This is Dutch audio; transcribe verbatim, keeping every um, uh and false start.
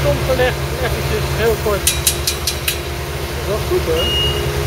komt gelegd, eventjes heel kort. Dat is wel goed hoor.